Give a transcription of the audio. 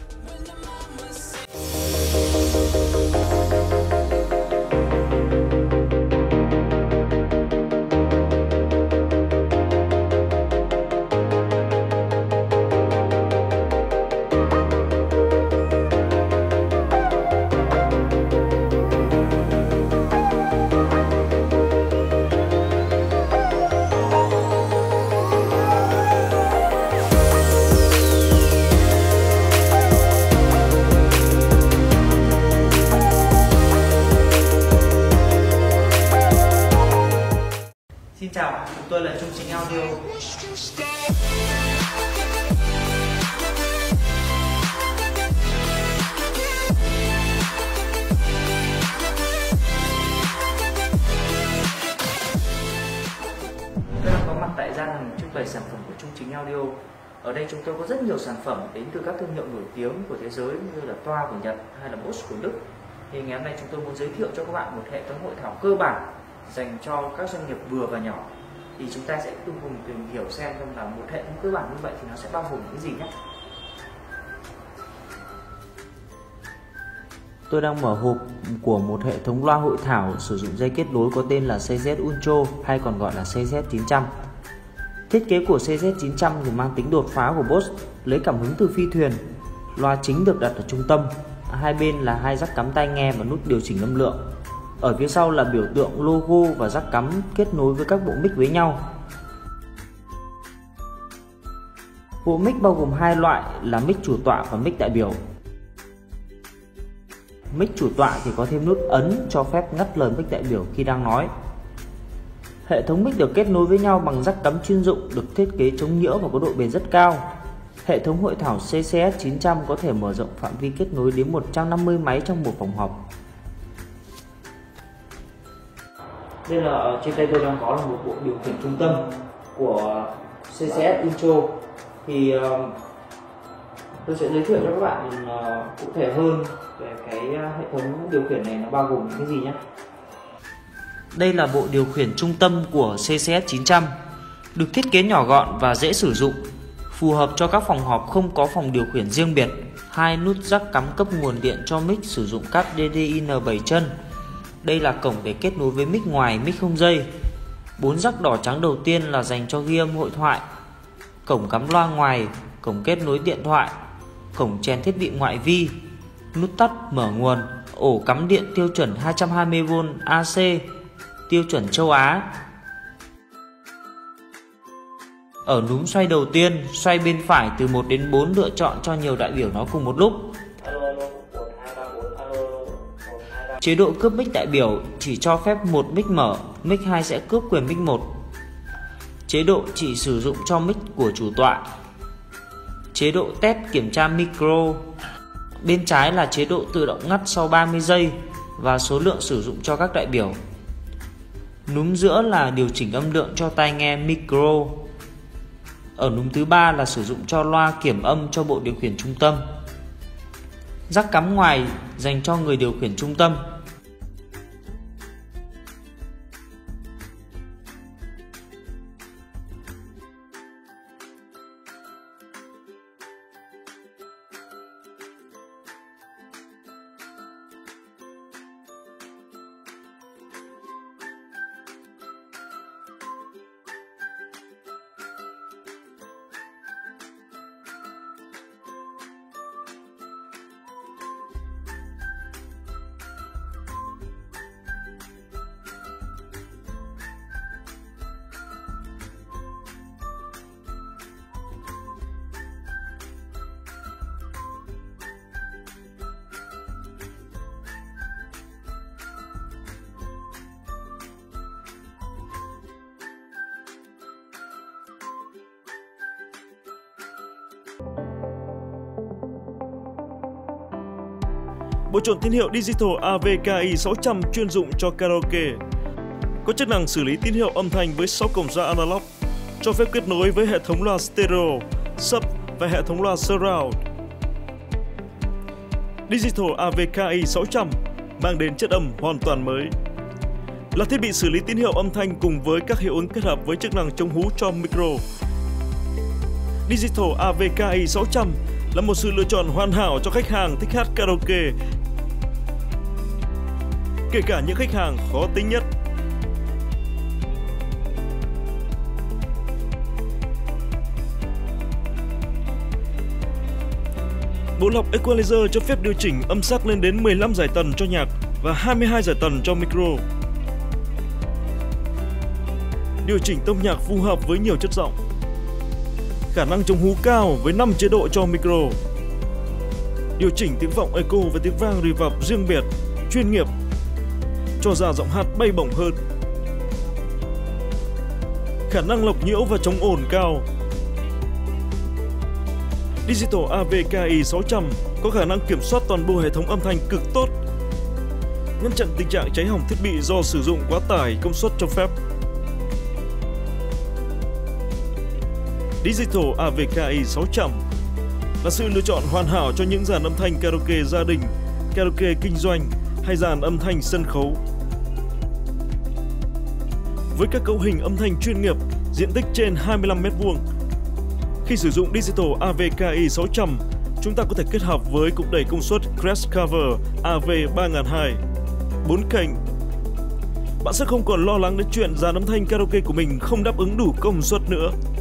Xin chào, chúng tôi là Trung Chính Audio. Tôi đang có mặt tại gian hàng trưng bày sản phẩm của Trung Chính Audio. Ở đây chúng tôi có rất nhiều sản phẩm đến từ các thương hiệu nổi tiếng của thế giới như là Toa của Nhật hay là Bosch của Đức. Thì ngày hôm nay chúng tôi muốn giới thiệu cho các bạn một hệ thống hội thảo cơ bản dành cho các doanh nghiệp vừa và nhỏ. Thì chúng ta sẽ cùng tìm hiểu xem là một hệ thống cơ bản như vậy thì nó sẽ bao gồm những gì nhé. Tôi đang mở hộp của một hệ thống loa hội thảo sử dụng dây kết nối có tên là CZ Ultra hay còn gọi là CZ 900. Thiết kế của CZ 900 thì mang tính đột phá của Bosch, lấy cảm hứng từ phi thuyền. Loa chính được đặt ở trung tâm, hai bên là hai jack cắm tai nghe và nút điều chỉnh âm lượng. Ở phía sau là biểu tượng logo và jack cắm kết nối với các bộ mic với nhau. Bộ mic bao gồm hai loại là mic chủ tọa và mic đại biểu. Mic chủ tọa thì có thêm nút ấn cho phép ngắt lời mic đại biểu khi đang nói. Hệ thống mic được kết nối với nhau bằng jack cắm chuyên dụng được thiết kế chống nhiễu và có độ bền rất cao. Hệ thống hội thảo CCS 900 có thể mở rộng phạm vi kết nối đến 150 máy trong một phòng họp. Đây là trên tay tôi đang có là một bộ điều khiển trung tâm của CCS Ultra. Thì tôi sẽ giới thiệu cho các bạn cụ thể hơn về cái hệ thống điều khiển này nó bao gồm những cái gì nhé. Đây là bộ điều khiển trung tâm của CCS 900, được thiết kế nhỏ gọn và dễ sử dụng, phù hợp cho các phòng họp không có phòng điều khiển riêng biệt. Hai nút jack cắm cấp nguồn điện cho mic sử dụng cáp DDIN 7 chân. Đây là cổng để kết nối với mic ngoài, mic không dây. 4 jack đỏ trắng đầu tiên là dành cho ghi âm hội thoại. Cổng cắm loa ngoài, cổng kết nối điện thoại, cổng chèn thiết bị ngoại vi, nút tắt mở nguồn, ổ cắm điện tiêu chuẩn 220V AC, tiêu chuẩn châu Á. Ở núm xoay đầu tiên, xoay bên phải từ 1 đến 4 lựa chọn cho nhiều đại biểu nói cùng một lúc. Chế độ cướp mic đại biểu chỉ cho phép một mic mở, mic 2 sẽ cướp quyền mic 1. Chế độ chỉ sử dụng cho mic của chủ tọa. Chế độ test kiểm tra micro. Bên trái là chế độ tự động ngắt sau 30 giây và số lượng sử dụng cho các đại biểu. Núm giữa là điều chỉnh âm lượng cho tai nghe micro. Ở núm thứ 3 là sử dụng cho loa kiểm âm cho bộ điều khiển trung tâm. Jack cắm ngoài dành cho người điều khiển trung tâm. Bộ trộn tín hiệu Digital AV-KI 600 chuyên dụng cho karaoke. Có chức năng xử lý tín hiệu âm thanh với 6 cổng ra analog, cho phép kết nối với hệ thống loa stereo, sub và hệ thống loa surround. Digital AV-KI 600 mang đến chất âm hoàn toàn mới. Là thiết bị xử lý tín hiệu âm thanh cùng với các hiệu ứng kết hợp với chức năng chống hú cho micro. Digital AV-KI 600 là một sự lựa chọn hoàn hảo cho khách hàng thích hát karaoke, kể cả những khách hàng khó tính nhất. Bộ lọc Equalizer cho phép điều chỉnh âm sắc lên đến 15 giải tần cho nhạc và 22 giải tần cho micro. Điều chỉnh tông nhạc phù hợp với nhiều chất giọng. Khả năng chống hú cao với 5 chế độ cho micro. Điều chỉnh tiếng vọng echo và tiếng vang reverb riêng biệt, chuyên nghiệp, cho ra giọng hát bay bổng hơn. Khả năng lọc nhiễu và chống ồn cao. Digital AV-KI 600 có khả năng kiểm soát toàn bộ hệ thống âm thanh cực tốt, ngăn chặn tình trạng cháy hỏng thiết bị do sử dụng quá tải công suất cho phép. Digital AV-KI 600 là sự lựa chọn hoàn hảo cho những dàn âm thanh karaoke gia đình, karaoke kinh doanh hay dàn âm thanh sân khấu. Với các cấu hình âm thanh chuyên nghiệp, diện tích trên 25 m², khi sử dụng Digital AV-KI 600, chúng ta có thể kết hợp với cục đẩy công suất Crest Cover AV3002, 4 kênh. Bạn sẽ không còn lo lắng đến chuyện dàn âm thanh karaoke của mình không đáp ứng đủ công suất nữa.